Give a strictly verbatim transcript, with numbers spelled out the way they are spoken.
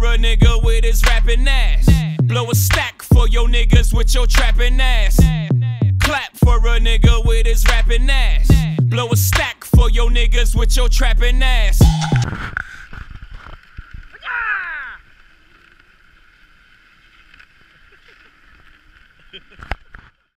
a nigga with his rapping ass. Blow a stack for your niggas with your trapping ass. Clap for a nigga with his rapping ass. Blow a stack for your niggas with your trapping ass.